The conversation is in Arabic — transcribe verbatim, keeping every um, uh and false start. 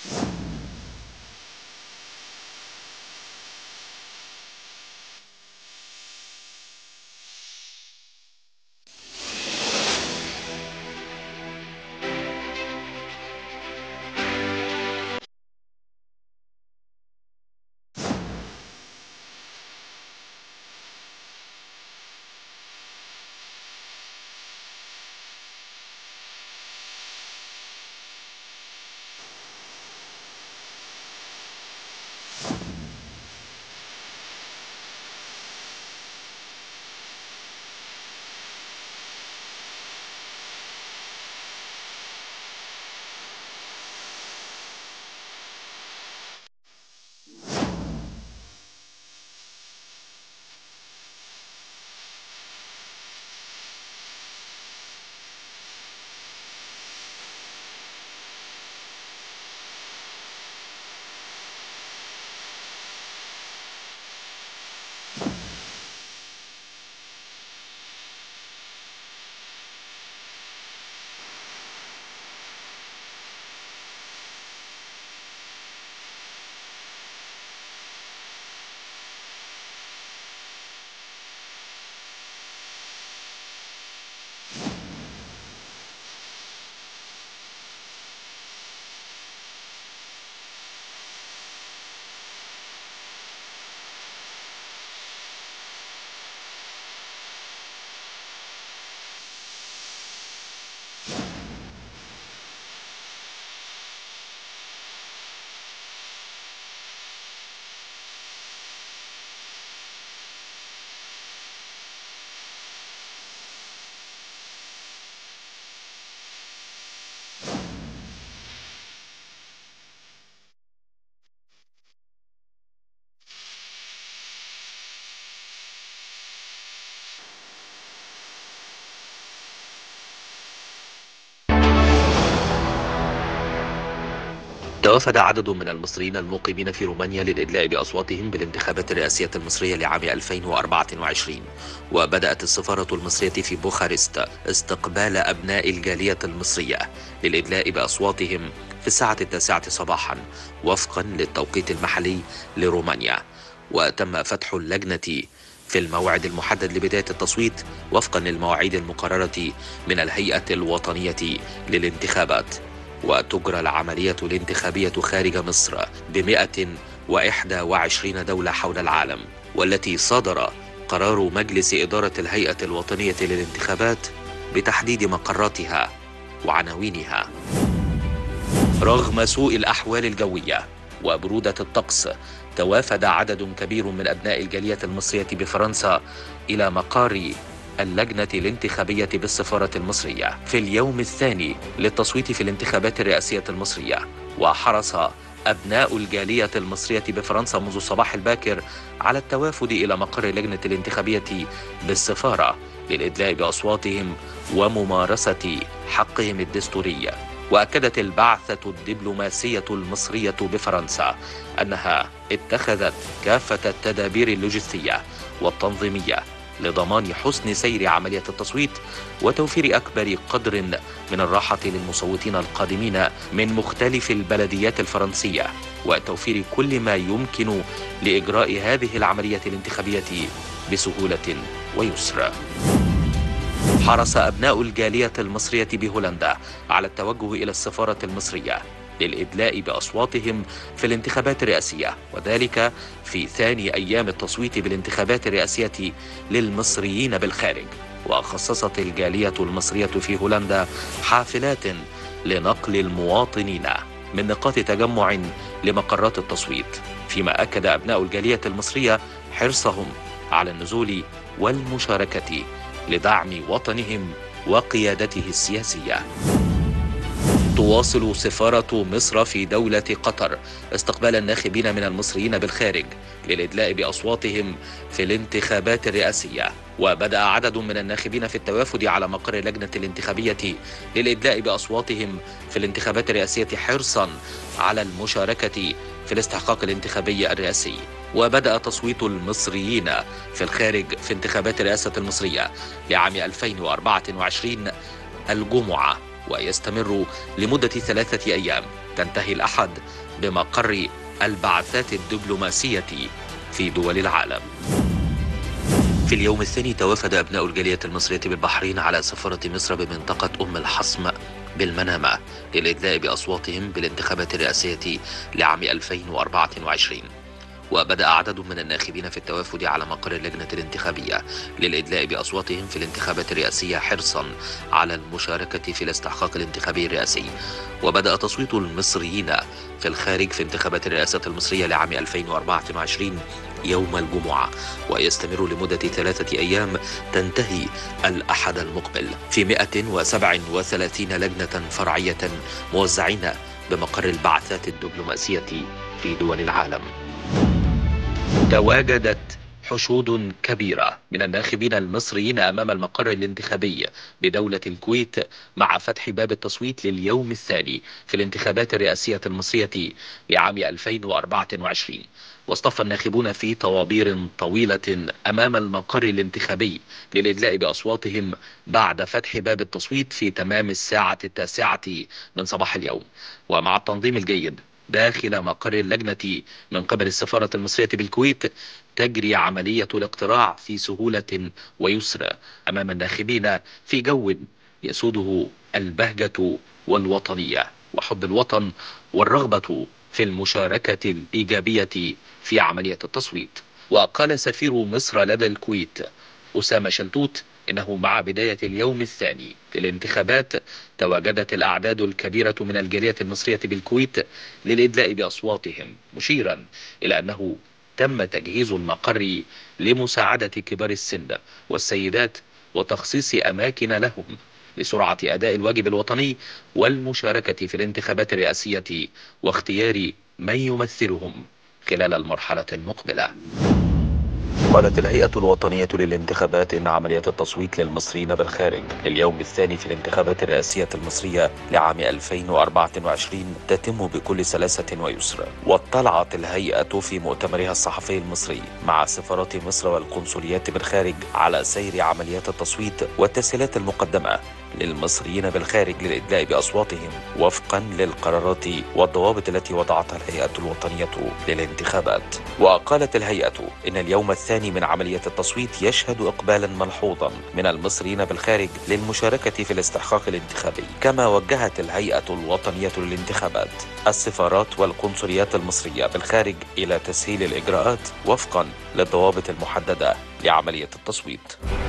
توافد عدد من المصريين المقيمين في رومانيا للإدلاء بأصواتهم بالانتخابات الرئاسية المصرية لعام ألفين وأربعة وعشرين. وبدأت السفارة المصرية في بوخارست استقبال أبناء الجالية المصرية للإدلاء بأصواتهم في الساعة التاسعة صباحا وفقا للتوقيت المحلي لرومانيا. وتم فتح اللجنة في الموعد المحدد لبداية التصويت وفقا للمواعيد المقررة من الهيئة الوطنية للانتخابات. وتجرى العملية الانتخابية خارج مصر بمئة وإحدى وعشرين دولة حول العالم، والتي صدر قرار مجلس إدارة الهيئة الوطنية للانتخابات بتحديد مقراتها وعناوينها. رغم سوء الأحوال الجوية وبرودة الطقس، توافد عدد كبير من أبناء الجالية المصرية بفرنسا إلى مقار اللجنة الانتخابية بالسفارة المصرية في اليوم الثاني للتصويت في الانتخابات الرئاسية المصرية. وحرص أبناء الجالية المصرية بفرنسا منذ الصباح الباكر على التوافد إلى مقر اللجنة الانتخابية بالسفارة للإدلاء بأصواتهم وممارسة حقهم الدستوري. وأكدت البعثة الدبلوماسية المصرية بفرنسا أنها اتخذت كافة التدابير اللوجستية والتنظيمية لضمان حسن سير عملية التصويت وتوفير أكبر قدر من الراحة للمصوتين القادمين من مختلف البلديات الفرنسية، وتوفير كل ما يمكن لإجراء هذه العملية الانتخابية بسهولة ويسر. حرص أبناء الجالية المصرية بهولندا على التوجه إلى السفارة المصرية للإدلاء بأصواتهم في الانتخابات الرئاسية، وذلك في ثاني أيام التصويت بالانتخابات الرئاسية للمصريين بالخارج. وخصصت الجالية المصرية في هولندا حافلات لنقل المواطنين من نقاط تجمع لمقرات التصويت، فيما أكد أبناء الجالية المصرية حرصهم على النزول والمشاركة لدعم وطنهم وقيادته السياسية. تواصل سفارة مصر في دولة قطر استقبال الناخبين من المصريين بالخارج للإدلاء بأصواتهم في الانتخابات الرئاسية. وبدأ عدد من الناخبين في التوافد على مقر اللجنة الانتخابية للإدلاء بأصواتهم في الانتخابات الرئاسية حرصا على المشاركة في الاستحقاق الانتخابي الرئاسي. وبدأ تصويت المصريين في الخارج في انتخابات الرئاسة المصرية لعام ألفين وأربعة وعشرين الجمعة ويستمر لمدة ثلاثة أيام تنتهي الأحد بمقر البعثات الدبلوماسية في دول العالم. في اليوم الثاني توافد أبناء الجالية المصرية بالبحرين على سفارة مصر بمنطقة أم الحصم بالمنامة للإدلاء بأصواتهم بالانتخابات الرئاسية لعام ألفين وأربعة وعشرين. وبدأ عدد من الناخبين في التوافد على مقر اللجنة الانتخابية للإدلاء بأصواتهم في الانتخابات الرئاسية حرصا على المشاركة في الاستحقاق الانتخابي الرئاسي. وبدأ تصويت المصريين في الخارج في انتخابات الرئاسة المصرية لعام ألفين وأربعة وعشرين يوم الجمعة، ويستمر لمدة ثلاثة أيام تنتهي الأحد المقبل في مئة وسبعة وثلاثين لجنة فرعية موزعين بمقر البعثات الدبلوماسية في دول العالم. تواجدت حشود كبيرة من الناخبين المصريين أمام المقر الانتخابي بدولة الكويت مع فتح باب التصويت لليوم الثاني في الانتخابات الرئاسية المصرية لعام ألفين وأربعة وعشرين. واصطف الناخبون في طوابير طويلة أمام المقر الانتخابي للإدلاء بأصواتهم بعد فتح باب التصويت في تمام الساعة التاسعة من صباح اليوم. ومع التنظيم الجيد داخل مقر اللجنة من قبل السفارة المصرية بالكويت تجري عملية الاقتراع في سهولة ويسر أمام الناخبين في جو يسوده البهجة والوطنية وحب الوطن والرغبة في المشاركة الإيجابية في عملية التصويت. وقال سفير مصر لدى الكويت أسامة شلتوت إنه مع بداية اليوم الثاني للانتخابات تواجدت الأعداد الكبيرة من الجالية المصرية بالكويت للإدلاء بأصواتهم، مشيرا إلى أنه تم تجهيز المقر لمساعدة كبار السن والسيدات وتخصيص أماكن لهم لسرعة أداء الواجب الوطني والمشاركة في الانتخابات الرئاسية واختيار من يمثلهم خلال المرحلة المقبلة. قالت الهيئة الوطنية للانتخابات إن عملية التصويت للمصريين بالخارج اليوم الثاني في الانتخابات الرئاسية المصرية لعام ألفين وأربعة وعشرين تتم بكل سلاسة ويسر. واطلعت الهيئة في مؤتمرها الصحفي المصري مع سفارات مصر والقنصليات بالخارج على سير عمليات التصويت والتسهيلات المقدمة للمصريين بالخارج للإدلاء بأصواتهم وفقا للقرارات والضوابط التي وضعتها الهيئة الوطنية للانتخابات. وقالت الهيئة إن اليوم الثاني من عملية التصويت يشهد إقبالا ملحوظا من المصريين بالخارج للمشاركة في الاستحقاق الانتخابي. كما وجهت الهيئة الوطنية للانتخابات السفارات والقنصليات المصرية بالخارج إلى تسهيل الإجراءات وفقا للضوابط المحددة لعملية التصويت.